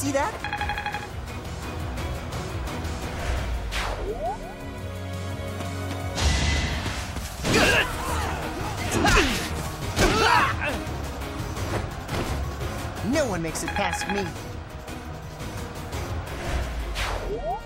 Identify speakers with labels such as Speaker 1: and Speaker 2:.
Speaker 1: see that? No one makes it past me.